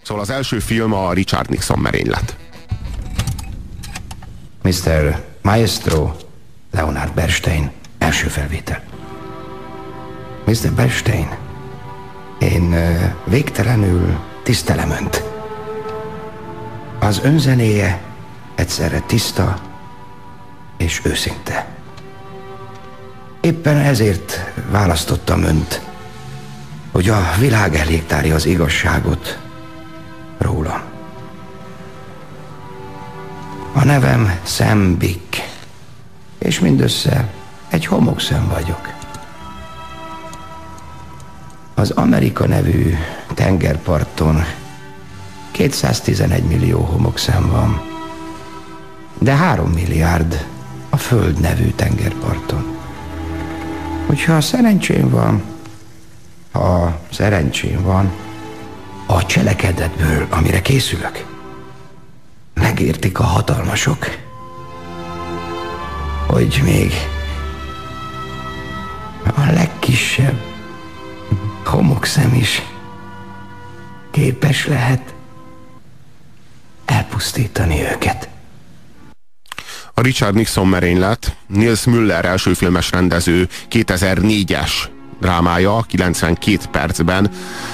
Szóval az első film a Richard Nixon merénylet. Mr. Maestro Leonard Bernstein, első felvétel. Mr. Bernstein, én végtelenül tisztelem Önt. Az Ön zenéje egyszerre tiszta és őszinte. Éppen ezért választottam Önt, hogy a világ elé tárja az igazságot rólam. A nevem Sam Bick, és mindössze egy homokszem vagyok. Az Amerika nevű tengerparton 211 millió homokszem van, de 3 milliárd a Föld nevű tengerparton. Hogyha szerencsém van, a cselekedetből, amire készülök, megértik a hatalmasok, hogy még a legkisebb homokszem is képes lehet elpusztítani őket. A Richard Nixon merénylet Niels Müller elsőfilmes rendező 2004-es drámája 92 percben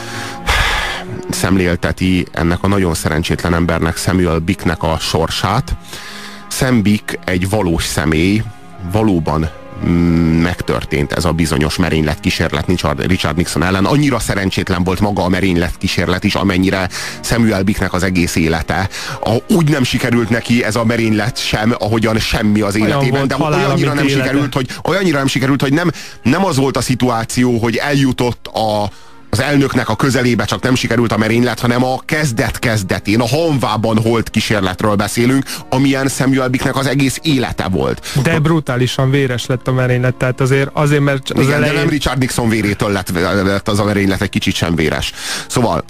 szemlélteti ennek a nagyon szerencsétlen embernek, Samuel Bicknek a sorsát. Sam Bick egy valós személy, valóban megtörtént ez a bizonyos merényletkísérlet Richard Nixon ellen. Annyira szerencsétlen volt maga a merényletkísérlet is, amennyire Samuel Bicknek az egész élete. Úgy nem sikerült neki ez a merénylet sem, ahogyan semmi az életében, de olyannyira nem sikerült, hogy nem az volt a szituáció, hogy eljutott az elnöknek a közelébe, csak nem sikerült a merénylet, hanem a kezdet-kezdetén, a Hanvában holt kísérletről beszélünk, amilyen Samuel Bicknek az egész élete volt. De brutálisan véres lett a merénylet, tehát azért mert az igen, elején... de nem Richard Nixon vérétől lett az a merénylet egy kicsit sem véres. Szóval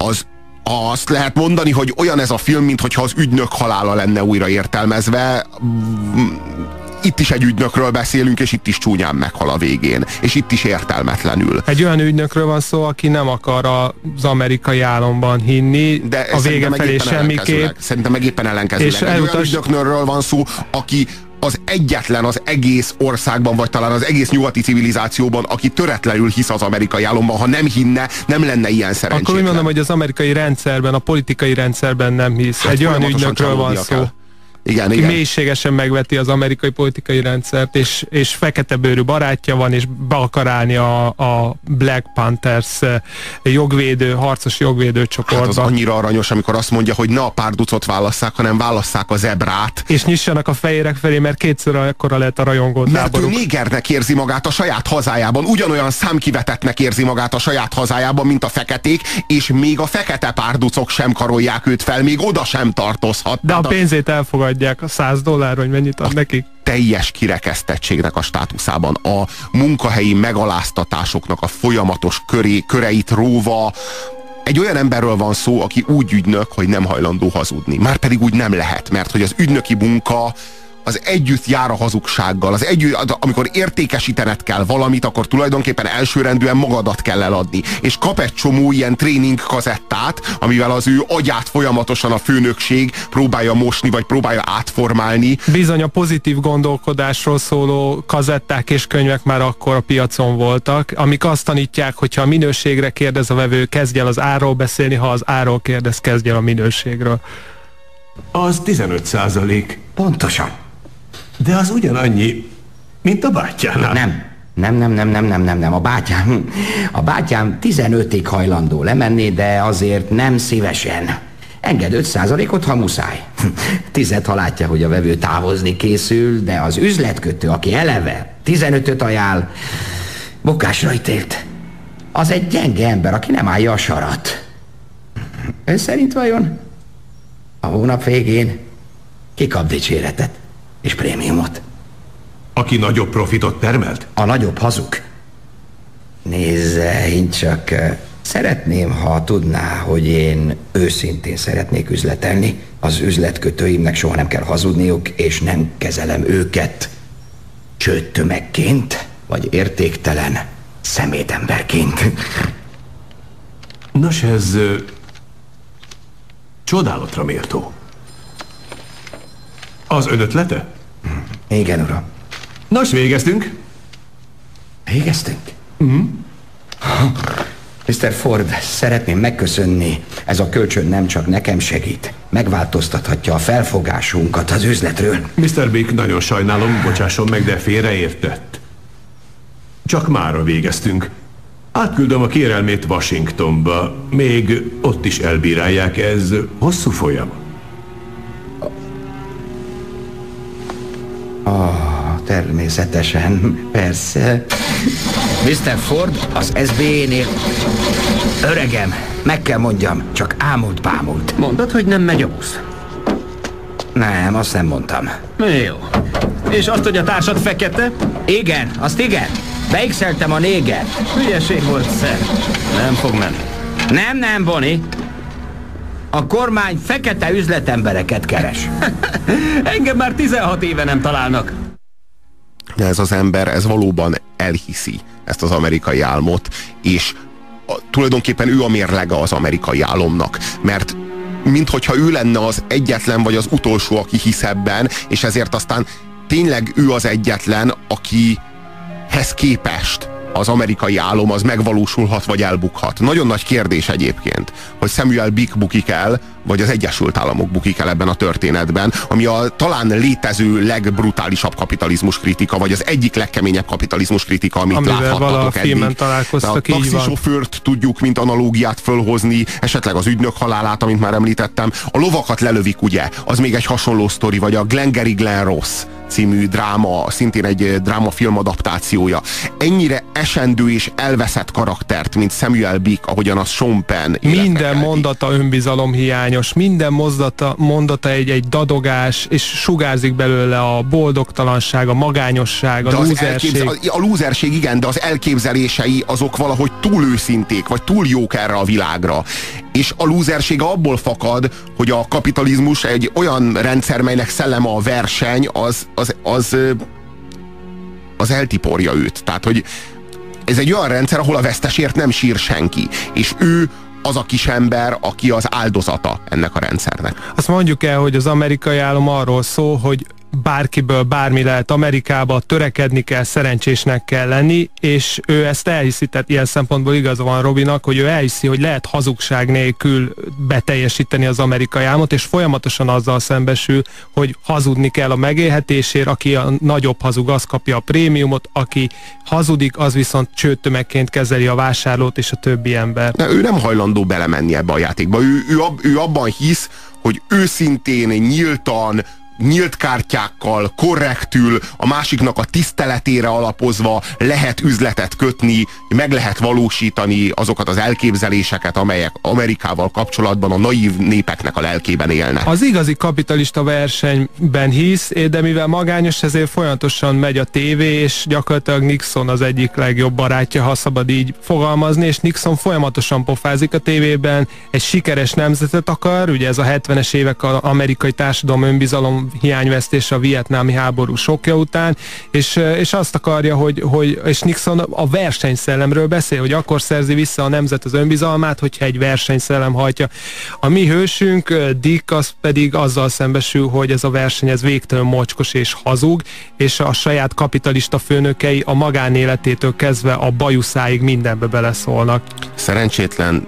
azt lehet mondani, hogy olyan ez a film, mintha az ügynök halála lenne újra értelmezve. Itt is egy ügynökről beszélünk, és itt is csúnyán meghal a végén. És itt is értelmetlenül. Egy olyan ügynökről van szó, aki nem akar az amerikai álomban hinni, de a vége felé semmiképp. Szerintem meg éppen ellenkezőleg. Egy olyan ügynökről van szó, aki az egyetlen az egész országban, vagy talán az egész nyugati civilizációban, aki töretlenül hisz az amerikai álomban. Ha nem hinne, nem lenne ilyen szerencsétlen. Akkor úgy mondom, hogy az amerikai rendszerben, a politikai rendszerben nem hisz. Hát egy olyan ügynökről van szó. Igen. Mélységesen megveti az amerikai politikai rendszert, és feketebőrű barátja van, és be akar állni a Black Panthers harcos jogvédő csoportba. Hát az annyira aranyos, amikor azt mondja, hogy ne a párducot válasszák, hanem válasszák a zebrát. És nyissanak a fejérek felé, mert kétszer akkora lehet a rajongó táboruk. Mert ő négernek érzi magát a saját hazájában, ugyanolyan számkivetettnek érzi magát a saját hazájában, mint a feketék, és még a fekete párducok sem karolják őt fel, még oda sem tartozhat. De a pénzét elfogadják, a $100, hogy mennyit ad nekik. Teljes kirekesztettségnek a státuszában, a munkahelyi megaláztatásoknak a folyamatos köreit róva. Egy olyan emberről van szó, aki úgy ügynök, hogy nem hajlandó hazudni. Márpedig úgy nem lehet, mert hogy az ügynöki munka az együtt jár a hazugsággal. Amikor értékesítened kell valamit, akkor tulajdonképpen elsőrendűen magadat kell eladni. És kap egy csomó ilyen tréning kazettát, amivel az ő agyát folyamatosan a főnökség próbálja mosni, vagy próbálja átformálni. Bizony a pozitív gondolkodásról szóló kazetták és könyvek már akkor a piacon voltak, amik azt tanítják, hogyha a minőségre kérdez a vevő, kezdj el az árról beszélni, ha az árról kérdez, kezdj el a minőségről. Az 15%. Pontosan. De az ugyanannyi, mint a bátyjánál. Nem. A bátyám 15-ig hajlandó lemenni, de azért nem szívesen. Enged 5%-ot, ha muszáj. 10-et, ha látja, hogy a vevő távozni készül, de az üzletkötő, aki eleve 15-öt ajánl, bukásra ítélt. Az egy gyenge ember, aki nem állja a sarat. Ön szerint vajon a hónap végén kikap dicséretet és prémiumot? Aki nagyobb profitot termelt? A nagyobb hazug. Nézze, én csak szeretném, ha tudná, hogy én őszintén szeretnék üzletelni. Az üzletkötőimnek soha nem kell hazudniuk, és nem kezelem őket csődtömegként, vagy értéktelen szemétemberként. Nos, ez Csodálatra méltó. Az ön ötlete? Igen, uram. Nos, végeztünk. Végeztünk? Mr. Ford, szeretném megköszönni. Ez a kölcsön nem csak nekem segít. Megváltoztathatja a felfogásunkat az üzletről. Mr. Bick, nagyon sajnálom, bocsásson meg, de félreértett. Csak mára végeztünk. Átküldöm a kérelmét Washingtonba. Még ott is elbírálják, ez hosszú folyam. Természetesen, persze. Mr. Ford, az SBA-nél... Öregem, meg kell mondjam, csak ámult-bámult. Mondod, hogy nem megy a busz? Nem, azt nem mondtam. Jó. És azt, hogy a társad fekete? Igen, azt igen. Beixeltem a néger. Hülyeség volt, szer. Nem fog menni. Nem, Bonnie. A kormány fekete üzletembereket keres. Engem már 16 éve nem találnak. Ez az ember, ez valóban elhiszi ezt az amerikai álmot, és tulajdonképpen ő a mérlege az amerikai álomnak, mert minthogyha ő lenne az egyetlen vagy az utolsó, aki hisz ebben, és ezért aztán tényleg ő az egyetlen, akihez képest az amerikai álom az megvalósulhat, vagy elbukhat. Nagyon nagy kérdés egyébként, hogy Samuel Bick bukik el, vagy az Egyesült Államok bukik el ebben a történetben, ami a talán létező legbrutálisabb kapitalizmus kritika, vagy az egyik legkeményebb kapitalizmus kritika, amit láthattatok eddig. A taxisofőrt tudjuk, mint analógiát fölhozni, esetleg az ügynök halálát, amit már említettem. A lovakat lelövik, ugye? Az még egy hasonló sztori, vagy a Glengarry Glen Ross című dráma, szintén egy drámafilm adaptációja. Ennyire esendő és elveszett karaktert, mint Samuel Bick, ahogyan az Sean Penn. Minden mondata önbizalomhiányos, minden mondata egy dadogás, és sugárzik belőle a boldogtalanság, a magányosság, a lúzerség. A lúzerség, igen, de az elképzelései azok valahogy túl őszinték, vagy túl jók erre a világra. És a lúzerség abból fakad, hogy a kapitalizmus egy olyan rendszer, melynek szelleme a verseny, az eltiporja őt. Tehát, hogy ez egy olyan rendszer, ahol a vesztesért nem sír senki. És ő az a kis ember, aki az áldozata ennek a rendszernek. Azt mondjuk el, hogy az amerikai álom arról szól, hogy bárkiből bármi lehet Amerikába, törekedni kell, szerencsésnek kell lenni, és ő ezt elhiszi, tehát ilyen szempontból igaza van Robinak, hogy ő elhiszi, hogy lehet hazugság nélkül beteljesíteni az amerikai álmot, és folyamatosan azzal szembesül, hogy hazudni kell a megélhetésért, aki a nagyobb hazug, az kapja a prémiumot, aki hazudik, az viszont csőtömegként kezeli a vásárlót és a többi ember. De ő nem hajlandó belemenni ebbe a játékba. Ő abban hisz, hogy őszintén, nyíltan, nyílt kártyákkal, korrektül, a másiknak a tiszteletére alapozva lehet üzletet kötni, meg lehet valósítani azokat az elképzeléseket, amelyek Amerikával kapcsolatban a naív népeknek a lelkében élnek. Az igazi kapitalista versenyben hisz, de mivel magányos, ezért folyamatosan megy a tévé, és gyakorlatilag Nixon az egyik legjobb barátja, ha szabad így fogalmazni, és Nixon folyamatosan pofázik a tévében, egy sikeres nemzetet akar, ugye ez a 70-es évek az amerikai társadalom önbizalom hiányvesztése a vietnámi háború sokja után, és azt akarja, és Nixon a versenyszellemről beszél, hogy akkor szerzi vissza a nemzet az önbizalmát, hogyha egy versenyszellem hajtja. A mi hősünk, Dick, az pedig azzal szembesül, hogy ez a verseny ez végtelen mocskos és hazug, és a saját kapitalista főnökei a magánéletétől kezdve a bajuszáig mindenbe beleszólnak. Szerencsétlen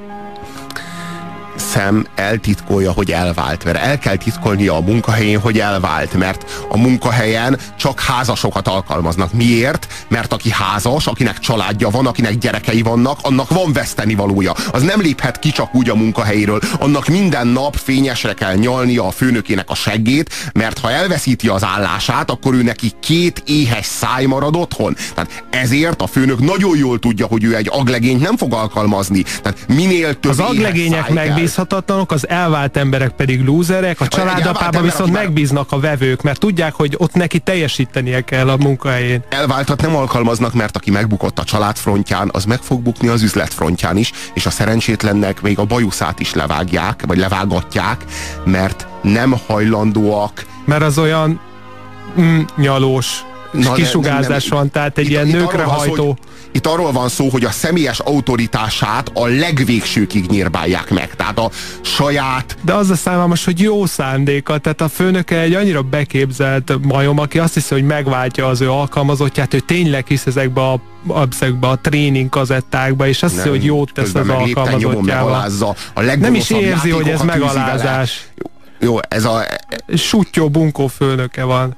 Sam eltitkolja, hogy elvált, mert el kell titkolnia a munkahelyén, hogy elvált, mert a munkahelyen csak házasokat alkalmaznak. Miért? Mert aki házas, akinek családja van, akinek gyerekei vannak, annak van vesztenivalója. Az nem léphet ki csak úgy a munkahelyéről. Annak minden nap fényesre kell nyalnia a főnökének a seggét, mert ha elveszíti az állását, akkor ő neki 2 éhes száj marad otthon. Tehát ezért a főnök nagyon jól tudja, hogy ő egy aglegényt nem fog alkalmazni. Tehát minél több az aglegények megbízhatatlanok, az elvált emberek pedig lúzerek, a családapában viszont megbíznak a vevők, mert tudják, hogy ott neki teljesítenie kell a munkahelyén. Elváltat nem alkalmaznak, mert aki megbukott a család frontján, az meg fog bukni az üzlet frontján is, és a szerencsétlennek még a bajuszát is levágják, vagy levágatják, mert nem hajlandóak. Mert az olyan nyalós kisugárzás van, tehát egy ilyen nőkrehajtó. Itt arról van szó, hogy a személyes autoritását a legvégsőkig nyírbálják meg. Tehát a saját... De az a számomra, hogy jó szándéka, tehát a főnöke egy annyira beképzelt majom, aki azt hiszi, hogy megváltja az ő alkalmazottját, ő tényleg hisz ezekbe a tréning kazettákba, és azt hiszi, hogy jót tesz az alkalmazottjával. Nem is érzi, hogy ez megalázás. Jó, ez a... Suttyó bunkó főnöke van.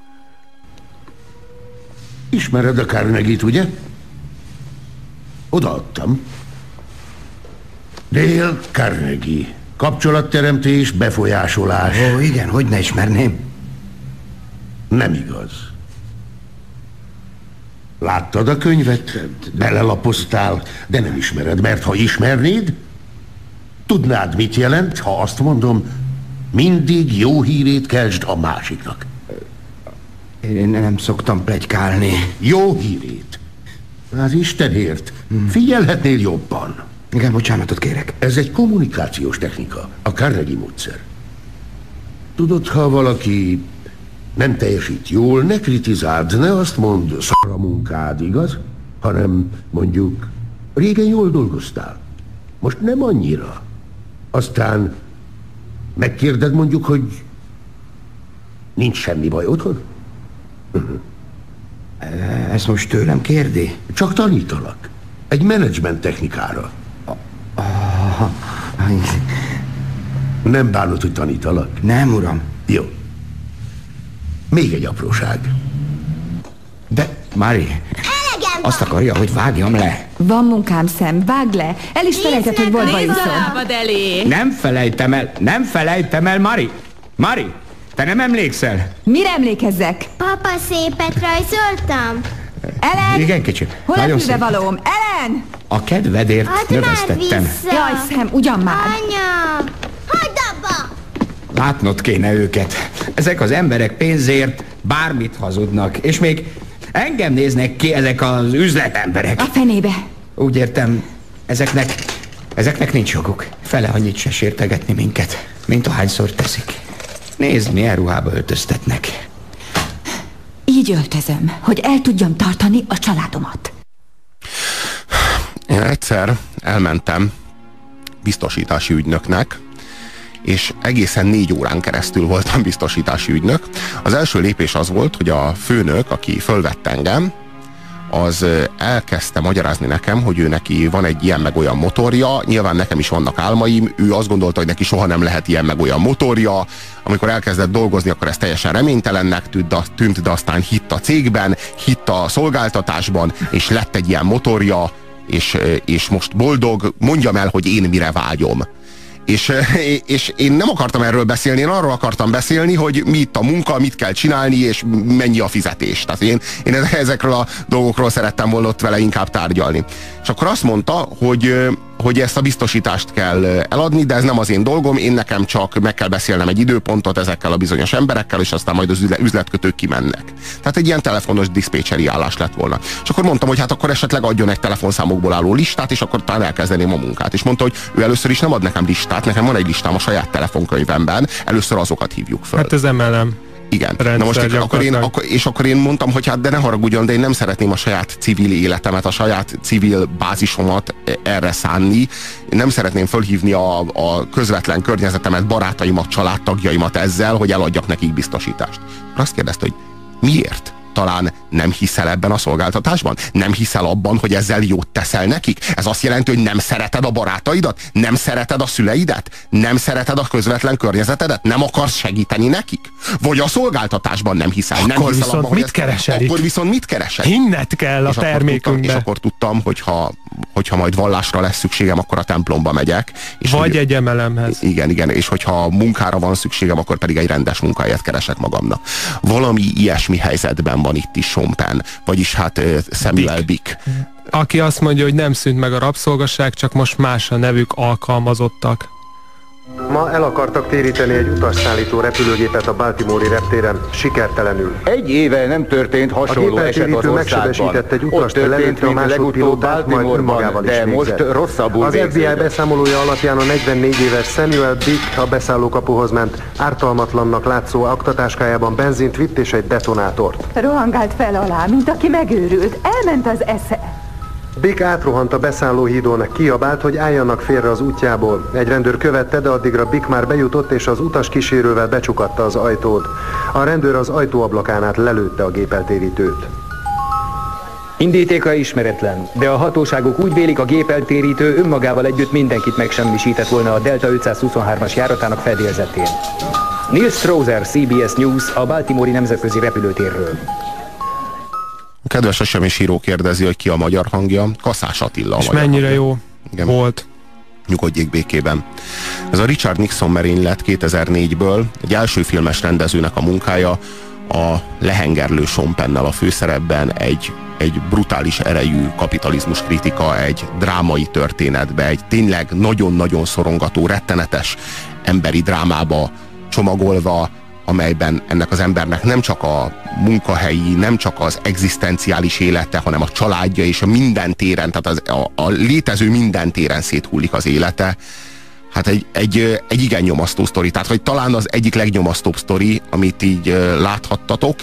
Ismered a Carnegie-t, ugye? Odaadtam. Dale Carnegie. Kapcsolatteremtés, befolyásolás. Ó, igen, hogy ne ismerném. Nem igaz. Láttad a könyvet? Belelapoztál, de nem ismered, mert ha ismernéd, tudnád, mit jelent, ha azt mondom, mindig jó hírét keltsd a másiknak. Én nem szoktam pletykálni. Jó hírét. Az Istenért. Figyelhetnél jobban. Igen, bocsánatot kérek. Ez egy kommunikációs technika, a Carnegie módszer. Tudod, ha valaki nem teljesít jól, ne kritizáld, ne azt mondd, szar a munkád, igaz? Hanem mondjuk, régen jól dolgoztál. Most nem annyira. Aztán megkérded mondjuk, hogy nincs semmi baj otthon? Ezt most tőlem kérdi? Csak tanítalak. Egy menedzsment technikára. Nem bánod, hogy tanítalak? Nem, uram. Jó. Még egy apróság. De, Mari, azt akarja, hogy vágjam le. Van munkám, Sam, vágd le. El is felejtett, hogy boltba iszol. elé. Nem felejtem el, Mari. Mari, te nem emlékszel? Mire emlékezzek? Papa, szépet rajzoltam. Ellen! Igen, kicsim. Hol a Nagyon szép. fülbevalóm? Ellen! A kedvedért Add már növesztettem. vissza. Jaj, Sam, ugyan már. Anya, hagyd abba! Látnod kéne őket. Ezek az emberek pénzért bármit hazudnak. És még engem néznek ki ezek az üzletemberek. A fenébe. Úgy értem, ezeknek nincs joguk. Fele annyit se sértegetni minket, mint ahányszor teszik. Nézd, milyen ruhába öltöztetnek. Így öltözöm, hogy el tudjam tartani a családomat. Én egyszer elmentem biztosítási ügynöknek, és egészen 4 órán keresztül voltam biztosítási ügynök. Az első lépés az volt, hogy a főnök, aki fölvett engem, az elkezdte magyarázni nekem, hogy ő neki van egy ilyen meg olyan motorja, nyilván nekem is vannak álmaim, ő azt gondolta, hogy neki soha nem lehet ilyen meg olyan motorja. Amikor elkezdett dolgozni, akkor ez teljesen reménytelennek tűnt, de aztán hitt a cégben, hitt a szolgáltatásban, és lett egy ilyen motorja, és most boldog, mondjam el, hogy én mire vágyom. És én nem akartam erről beszélni, én arról akartam beszélni, hogy mi itt a munka, mit kell csinálni, és mennyi a fizetés. Tehát én ezekről a dolgokról szerettem volna ott vele inkább tárgyalni. És akkor azt mondta, hogy ezt a biztosítást kell eladni, de ez nem az én dolgom, én nekem csak meg kell beszélnem egy időpontot ezekkel a bizonyos emberekkel, és aztán majd az üzletkötők kimennek. Tehát egy ilyen telefonos diszpécseri állás lett volna. És akkor mondtam, hogy hát akkor esetleg adjon egy telefonszámokból álló listát, és akkor talán elkezdeném a munkát. És mondta, hogy ő először is nem ad nekem listát, nekem van egy listám a saját telefonkönyvemben, először azokat hívjuk föl. Hát ez MLM. Igen. Na most akkor én mondtam, hogy hát de ne haragudjon, de én nem szeretném a saját civil életemet, a saját civil bázisomat erre szánni. Én nem szeretném fölhívni a közvetlen környezetemet, barátaimat, családtagjaimat ezzel, hogy eladjak nekik biztosítást. Azt kérdezte, hogy miért? Talán nem hiszel ebben a szolgáltatásban? Nem hiszel abban, hogy ezzel jót teszel nekik? Ez azt jelenti, hogy nem szereted a barátaidat? Nem szereted a szüleidet? Nem szereted a közvetlen környezetedet? Nem akarsz segíteni nekik? Vagy a szolgáltatásban nem hiszel? Akkor nem hiszel viszont abban, mit keresel itt? Akkor viszont mit keresel? Hinnet kell a termékünkbe. És akkor tudtam, hogyha majd vallásra lesz szükségem, akkor a templomba megyek. És vagy egy emelemhez. Igen, és hogyha munkára van szükségem, akkor pedig egy rendes munkahelyet keresek magamnak. Valami ilyesmi helyzetben van itt is Sean Penn, vagyis hát Samuel Bick. Aki azt mondja, hogy nem szűnt meg a rabszolgasság, csak most más a nevük, alkalmazottak. Ma el akartak téríteni egy utasszállító repülőgépet a Baltimore-i reptéren, sikertelenül. Egy éve nem történt hasonló eset az országban. egy Ott történt, mint legutóbb Baltimore-ban, de most rosszabbul Az FBI beszámolója alapján a 44 éves Samuel Bick a beszállókapuhoz ment. Ártalmatlannak látszó aktatáskájában benzint vitt és egy detonátort. Rohangált fel alá, mint aki megőrült. Elment az esze. Bick átrohant a beszállóhídon, kiabált, hogy álljanak félre az útjából. Egy rendőr követte, de addigra Bick már bejutott, és az utas kísérővel becsukatta az ajtót. A rendőr az ajtóablakán át lelőtte a gépeltérítőt. Indítéka ismeretlen, de a hatóságok úgy vélik, a gépeltérítő önmagával együtt mindenkit megsemmisített volna a Delta 523-as járatának fedélzetén. Neil Strauser, CBS News, a Baltimore-i nemzetközi repülőtérről. A kedves SMS író kérdezi, hogy ki a magyar hangja. Kaszás Attila. És mennyire hangja. Jó igen. Volt. Nyugodjék békében. Ez a Richard Nixon merénylet 2004-ből, egy első filmes rendezőnek a munkája, a lehengerlő Sean Penn-nel a főszerepben, egy brutális erejű kapitalizmus kritika, egy drámai történetbe, egy tényleg nagyon-nagyon szorongató, rettenetes emberi drámába csomagolva, amelyben ennek az embernek nem csak a munkahelyi, nem csak az egzisztenciális élete, hanem a családja és a minden téren, tehát a létező minden téren széthullik az élete. Hát egy igen nyomasztó sztori, tehát hogy talán az egyik legnyomasztóbb sztori, amit így láthattatok,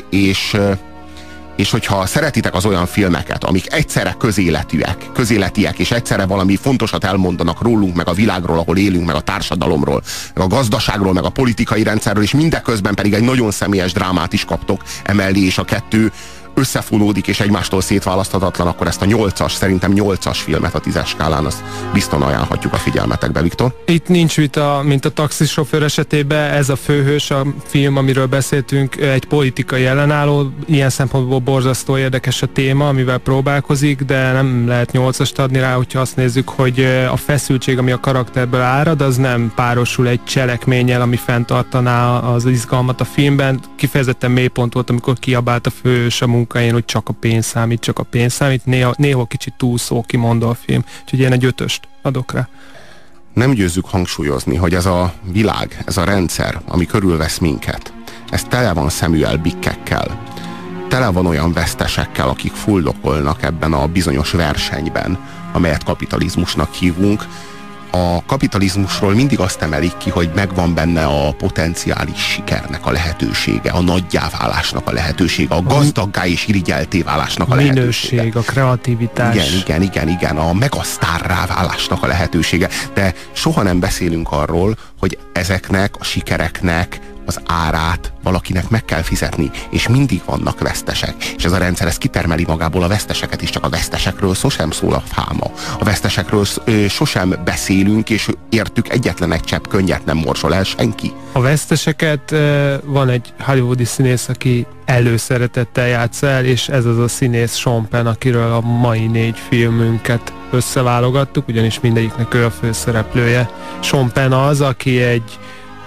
és hogyha szeretitek az olyan filmeket, amik egyszerre közéletiek, és egyszerre valami fontosat elmondanak rólunk, meg a világról, ahol élünk, meg a társadalomról, meg a gazdaságról, meg a politikai rendszerről, és mindeközben pedig egy nagyon személyes drámát is kaptok emellé, és a kettő összefonódik és egymástól szétválaszthatatlan, akkor ezt a 8-as, szerintem 8-as filmet a 10-es skálán, azt biztosan ajánlhatjuk a figyelmetekbe, Viktor. Itt nincs vita, mint a taxisofőr esetében, ez a főhős, a film, amiről beszéltünk, egy politikai ellenálló, ilyen szempontból borzasztó érdekes a téma, amivel próbálkozik, de nem lehet 8-ast adni rá, hogyha azt nézzük, hogy a feszültség, ami a karakterből árad, az nem párosul egy cselekménnyel, ami fenntartaná az izgalmat a filmben. Kifejezetten mélypont volt, amikor kiabált a főhős a munkáján, hogy csak a pénz számít, néha kicsit túlszó kimondó a film, úgyhogy én egy 5-öst adok rá. Nem győzzük hangsúlyozni, hogy ez a világ, ez a rendszer, ami körülvesz minket, ez tele van Samuel Bickekkel, tele van olyan vesztesekkel, akik fuldokolnak ebben a bizonyos versenyben, amelyet kapitalizmusnak hívunk. A kapitalizmusról mindig azt emelik ki, hogy megvan benne a potenciális sikernek a lehetősége, a nagyjáválásnak a lehetősége, a gazdaggá és irigyelté válásnak a lehetősége. Minőség, a kreativitás. Igen, a megasztárrá válásnak a lehetősége. De soha nem beszélünk arról, hogy ezeknek a sikereknek az árát valakinek meg kell fizetni, és mindig vannak vesztesek. És ez a rendszer, ez kitermeli magából a veszteseket is, csak a vesztesekről sosem szól a fáma. A vesztesekről sosem beszélünk, és értük egyetlen egy csepp könnyet nem morsol el senki. A veszteseket van egy hollywoodi színész, aki előszeretettel játsz el, és ez az a színész Sean Penn, akiről a mai 4 filmünket összeválogattuk, ugyanis mindegyiknek ő a főszereplője. Sean Penn az, aki egy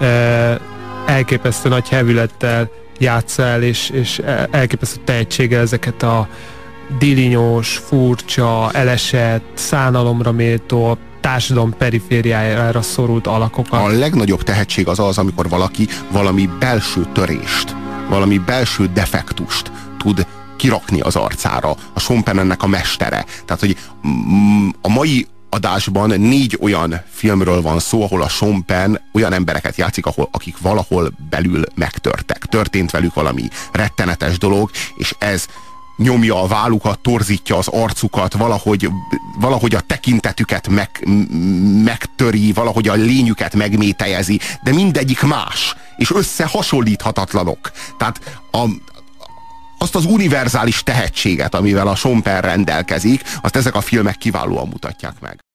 elképesztő nagy hevülettel játsz el, és elképesztő tehetséggel ezeket a dilinyós, furcsa, elesett, szánalomra méltó, társadalom perifériájára szorult alakokat. A legnagyobb tehetség az, amikor valaki valami belső törést, valami belső defektust tud kirakni az arcára. A Sean Penn ennek a mestere. Tehát, hogy a mai adásban 4 olyan filmről van szó, ahol a Sean Penn olyan embereket játszik, akik valahol belül megtörtek. Történt velük valami rettenetes dolog, és ez nyomja a vállukat, torzítja az arcukat, valahogy a tekintetüket megtöri, valahogy a lényüket megmétejezi, de mindegyik más, és összehasonlíthatatlanok. Tehát azt az univerzális tehetséget, amivel a Sean Penn rendelkezik, azt ezek a filmek kiválóan mutatják meg.